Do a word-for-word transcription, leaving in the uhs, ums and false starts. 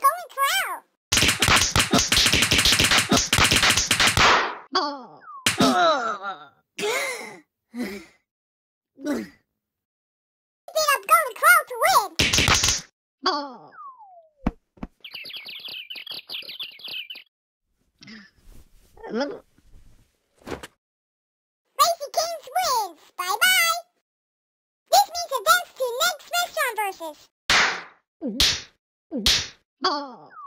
going Corral. Beat up going Corral to win. Racy Kings wins. Bye bye. This means advance to next restaurant versus.